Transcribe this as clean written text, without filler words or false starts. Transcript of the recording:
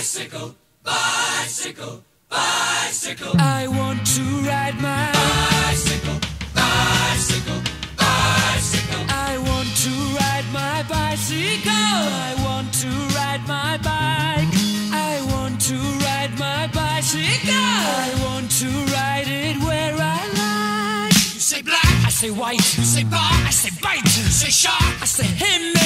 Bicycle, bicycle, bicycle. I want to ride my bicycle, bicycle, bicycle. I want to ride my bicycle. I want to ride my bike. I want to ride my bicycle. I want to ride it where I like. You say black, I say white. you say bar, I say bite. you say shark, I say him.